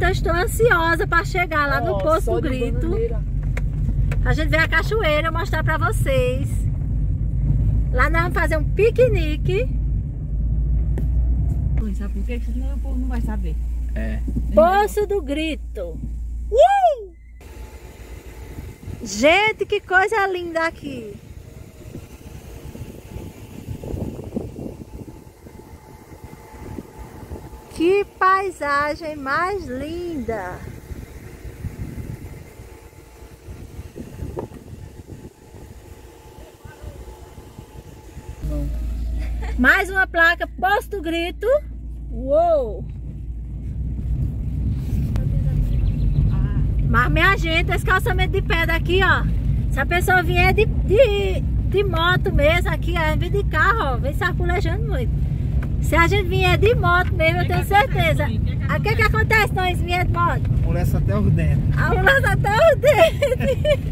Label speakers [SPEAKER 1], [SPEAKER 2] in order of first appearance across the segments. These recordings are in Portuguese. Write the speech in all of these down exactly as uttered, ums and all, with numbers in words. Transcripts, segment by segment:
[SPEAKER 1] já estou ansiosa para chegar lá no
[SPEAKER 2] oh,
[SPEAKER 1] Poço do Grito. A gente ver a cachoeira e mostrar para vocês. Lá nós vamos fazer um piquenique.
[SPEAKER 2] Sabe por quê? Senão o povo não vai saber.
[SPEAKER 3] É.
[SPEAKER 1] Poço do Grito. Uh! Gente, que coisa linda aqui. Que paisagem mais linda.
[SPEAKER 3] Não.
[SPEAKER 1] Mais uma placa, Poço do Grito. Uou! Mas minha gente, esse calçamento de pedra aqui, ó. Se a pessoa vier de, de, de moto mesmo aqui, ó, em vez de carro, ó, vem sarpulejando muito. Se a gente vier de moto mesmo, eu tenho certeza. O que que acontece nós vier de moto?
[SPEAKER 3] Amolece até os dentes.
[SPEAKER 1] Amolece até os dentes.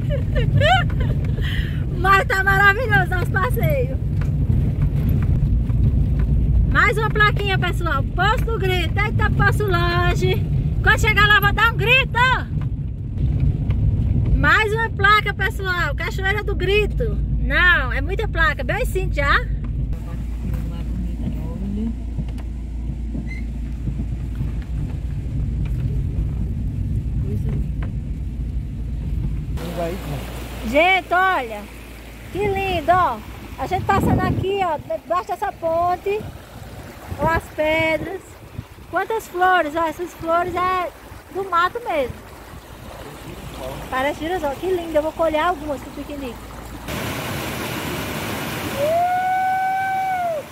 [SPEAKER 1] Mas tá maravilhoso nosso passeio. Mais uma plaquinha, pessoal. Poço do Grito. Eita, Poço longe. Quando chegar lá, vou dar um grito. Mais uma placa, pessoal. Cachoeira do Grito. Não, é muita placa. Bem sim, já. Gente, olha. Que lindo, ó. A gente passando aqui, ó, debaixo dessa ponte. Ó, as pedras. Quantas flores, ó. Essas flores é do mato mesmo. Parece girassol. Que lindo. Eu vou colher algumas pro piquenique. Uh!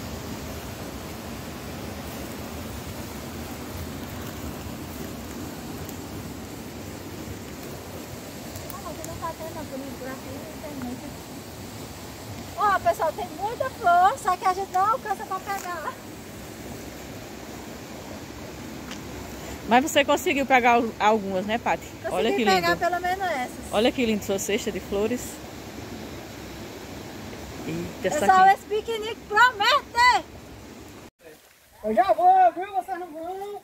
[SPEAKER 1] Ó, pessoal, tem muita flor, só que a gente não alcança pra pegar.
[SPEAKER 2] Mas você conseguiu pegar algumas, né, Paty?
[SPEAKER 1] Consegui
[SPEAKER 2] Olha que
[SPEAKER 1] pegar
[SPEAKER 2] lindo.
[SPEAKER 1] pelo menos essas.
[SPEAKER 2] Olha que lindo sua cesta de flores. Eita, essa
[SPEAKER 1] Pessoal,
[SPEAKER 2] aqui.
[SPEAKER 1] esse piquenique promete!
[SPEAKER 3] Eu já vou, viu? Vocês não vão.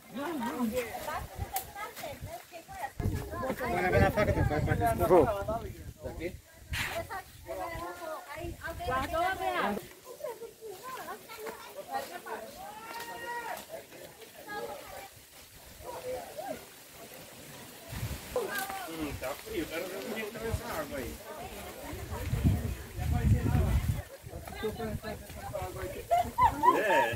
[SPEAKER 3] Vai levar na faca, vai fazer isso. Vou. Aqui?
[SPEAKER 1] Guardou a minha.
[SPEAKER 4] Hum, tá frio, quero ver como é que tá essa água aí. É.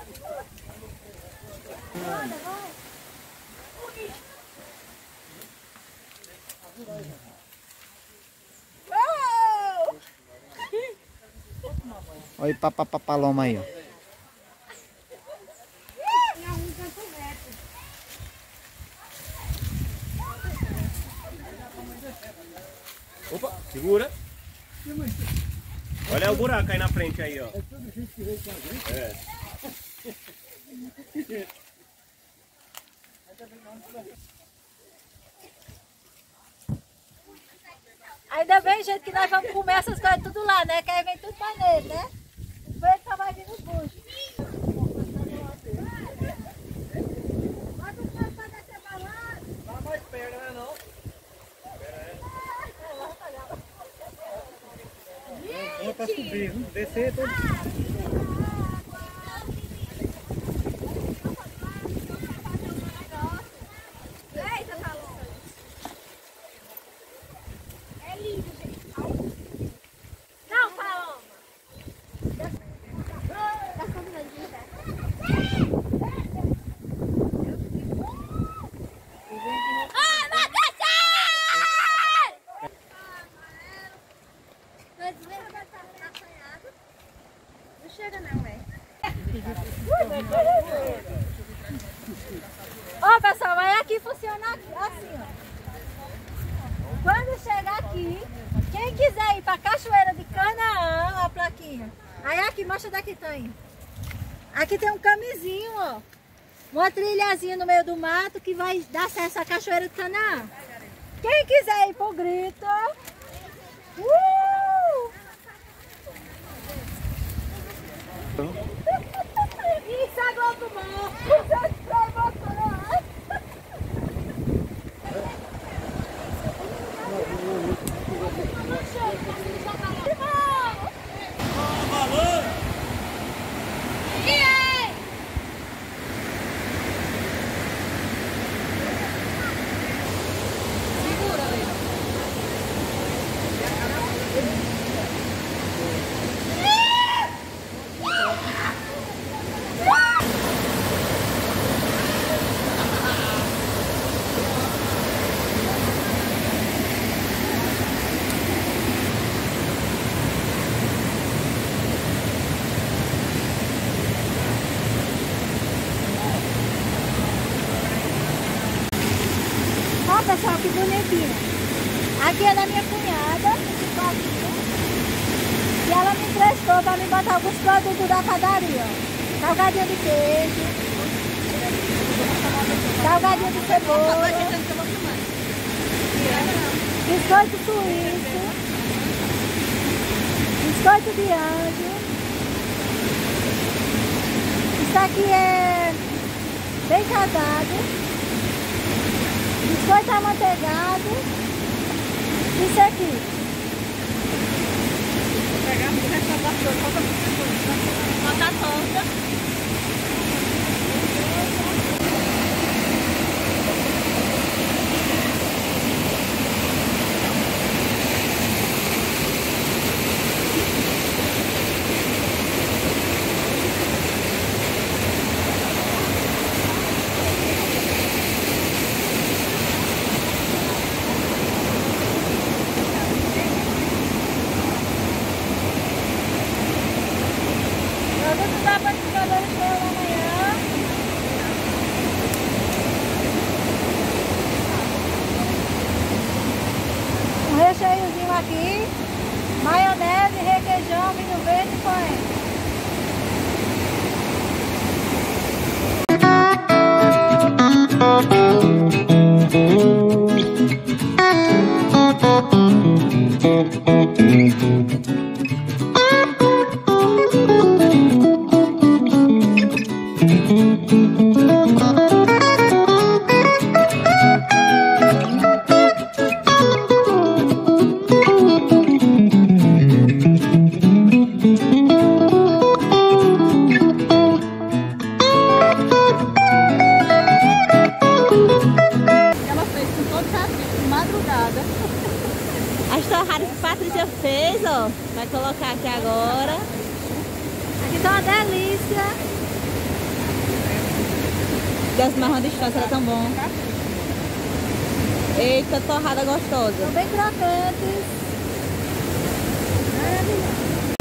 [SPEAKER 3] Olha aí, papapá paloma aí, ó.
[SPEAKER 4] Opa, segura. Olha o buraco aí na frente aí, ó. É.
[SPEAKER 1] Ainda bem, gente, que nós vamos comer essas coisas tudo lá, né? Que aí vem tudo pra nele, né? Depois ele só vai vir nos buchos.
[SPEAKER 4] Vai mais perto, né não?
[SPEAKER 3] É pra subir, viu? Descer todo.
[SPEAKER 1] Não, Paloma! Não chega não, é. Ó, pessoal, aí aqui funciona assim, ó. Quando chegar aqui, quem quiser ir pra Cachoeira de Canaã, ó a plaquinha. Aí aqui, mostra daqui, Tainho. Aqui tem um camisinho, ó. Uma trilhazinha no meio do mato que vai dar acesso à Cachoeira de Canaã. Quem quiser ir pro Grito... Uh! Isso é Globo Mar! Isso é Globo Mar! pimentinha. Aqui é da minha cunhada. E ela me emprestou para me botar alguns produtos da padaria. Salgadinho de queijo. Salgadinho de cebola. Biscoito suíço. Biscoito de anjo. Isso aqui é bem casado. Biscoito amanteigado. Isso aqui.
[SPEAKER 2] Vou pegar o resto da bastante. Falta a torta.
[SPEAKER 1] Um recheiozinho aqui, maionese, requeijão, vinho verde e coentro.
[SPEAKER 2] As torradas que a Patrícia fez, ó. Vai colocar aqui agora.
[SPEAKER 1] Aqui tá uma delícia.
[SPEAKER 2] Deus, marrom de chance, era tão bom. Eita, torrada gostosa.
[SPEAKER 1] São bem crocantes. Maravilhoso.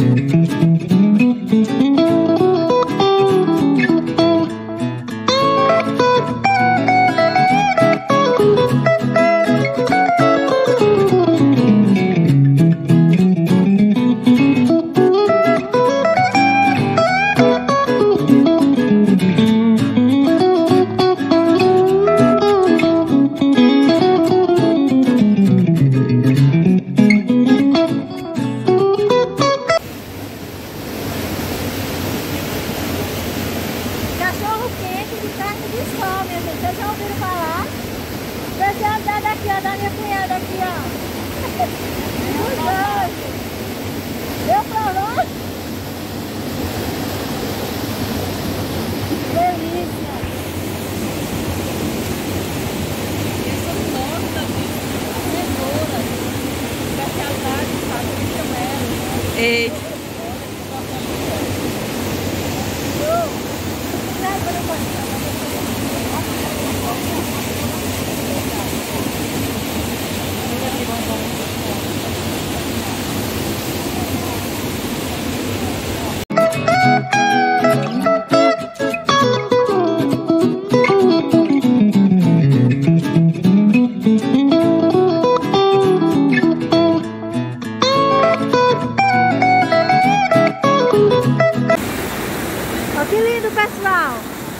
[SPEAKER 1] Cachorro quente de carne de sol, minha gente. Vocês já ouviram falar? Especialidade aqui, ó, da minha cunhada aqui, ó. Os dois. Deu provou? Delícia.
[SPEAKER 2] Essa torta de cenoura. Especialidade de Patrícia Melo. Eita.
[SPEAKER 1] Ó, que lindo, pessoal!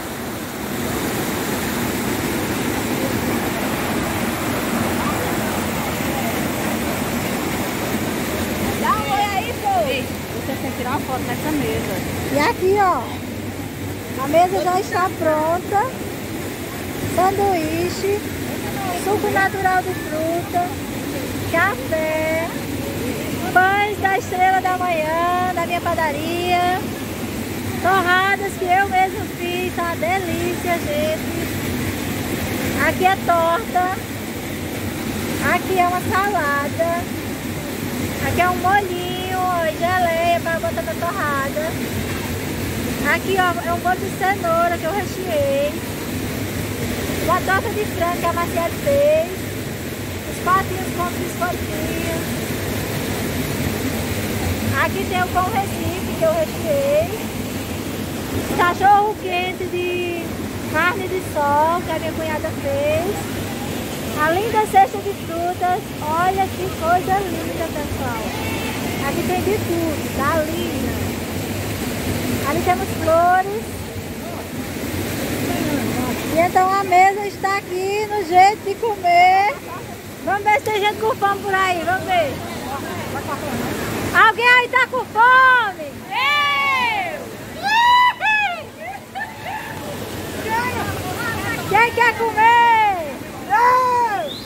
[SPEAKER 2] Dá um oi aí, pô! Você tem que tirar uma foto nessa mesa.
[SPEAKER 1] E aqui, ó, a mesa já está pronta. Sanduíche, suco natural de fruta, café, pães da Estrela da Manhã, da minha padaria, torradas que eu mesmo fiz, tá uma delícia, gente. Aqui é torta, aqui é uma salada, aqui é um molhinho, ó, e geleia para botar na torrada. Aqui, ó, é um molho de cenoura que eu recheei. Uma torta de frango que a Marciele fez. Os patinhos com biscoitinhos. Aqui tem o pão Recife que eu recheei. Cachorro quente de carne de sol que a minha cunhada fez. A linda cesta de frutas. Olha que coisa linda, pessoal. Aqui tem de tudo, tá linda. Ali temos flores. E então a mesa está aqui no jeito de comer. Vamos ver se tem gente com fome por aí, vamos ver. Alguém aí tá com fome? Eu! Quem quer comer? Eu!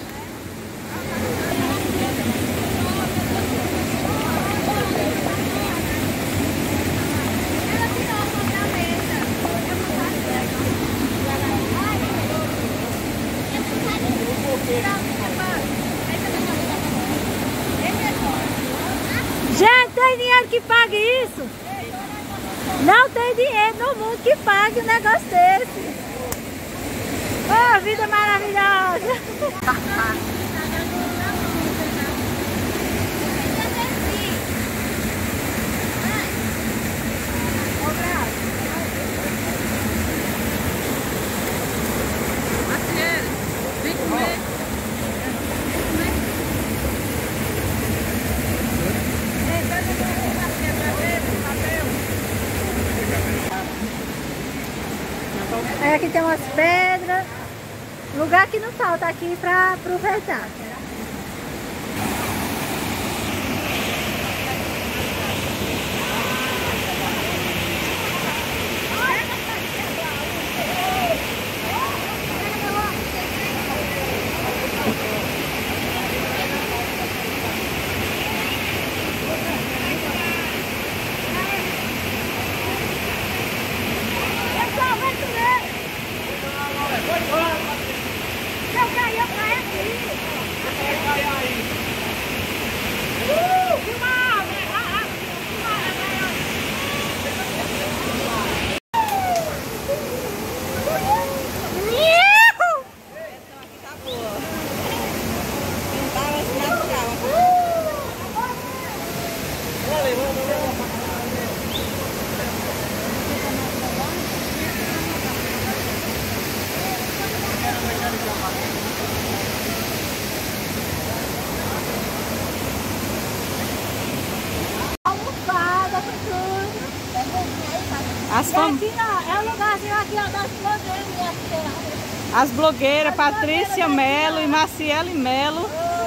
[SPEAKER 1] Gente, tem dinheiro que pague isso? Não tem dinheiro no mundo que pague um negócio desse. Oh, vida maravilhosa! Aí aqui tem umas pedras, lugar que não falta aqui para aproveitar.
[SPEAKER 2] As, fam...
[SPEAKER 1] aqui, ó, é o lugarzinho aqui, ó, das blogueiras.
[SPEAKER 2] As blogueiras Patrícia Melo e Maciele Melo.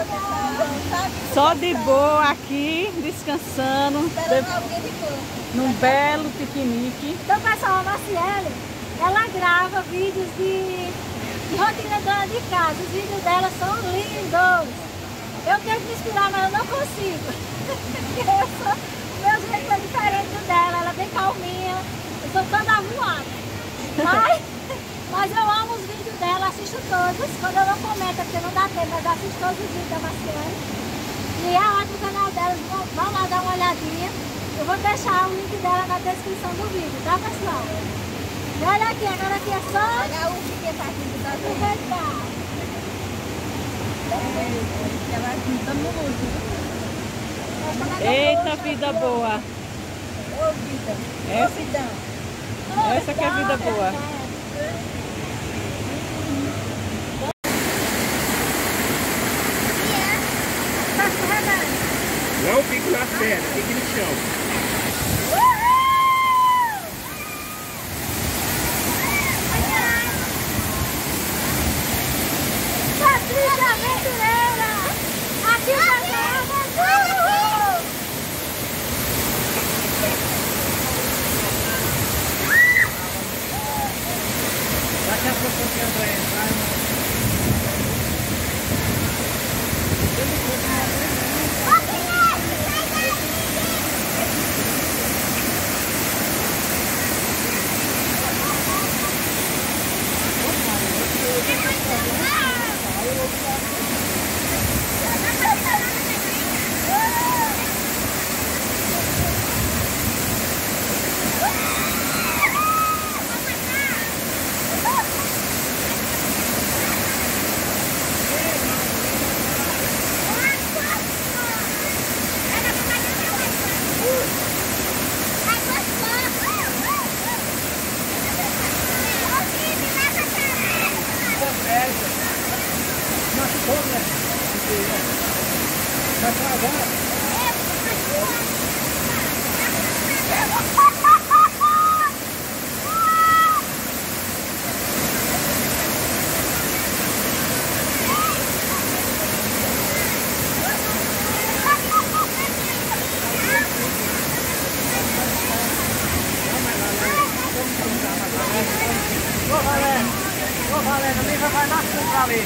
[SPEAKER 2] Só de boa aqui, descansando. De... Num belo piquenique.
[SPEAKER 1] Então, pessoal, a Maciele, ela grava vídeos de, de rotina dona de casa. Os vídeos dela são lindos. Eu tento me inspirar, mas eu não consigo. Eu sou, meu jeito é diferente do dela. Ela é bem calminha. Eu sou toda voada. Mas, mas eu amo os vídeos dela, assisto todos. Quando eu não comento, é porque não dá tempo, mas eu assisto todos os vídeos da Maciele. E é ótimo o canal dela, vão, vão lá dar uma olhadinha. Eu vou deixar o link dela na descrição do vídeo, tá, pessoal? E olha aqui, agora aqui é só... Olha o que é partido da aproveitar.
[SPEAKER 2] Eita, vida boa!
[SPEAKER 5] Ô, vida!
[SPEAKER 2] Essa,
[SPEAKER 5] Ô, vidão!
[SPEAKER 2] essa que é vida boa!
[SPEAKER 4] Não fique na perna, fique no chão.
[SPEAKER 1] Patrícia Aventureira! Aqui vai Uhul!
[SPEAKER 3] Daqui a pouco você vai entrar. galera, ali vai na sombra ali.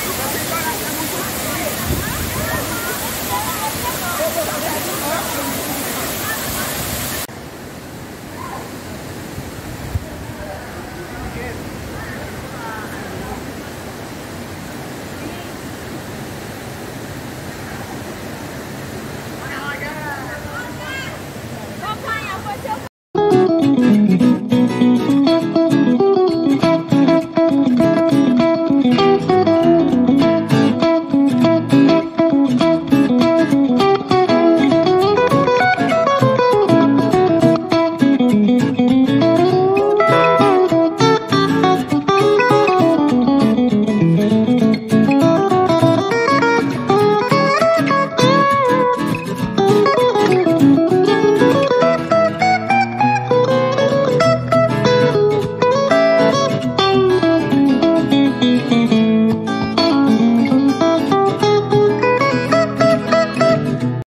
[SPEAKER 1] Thank you.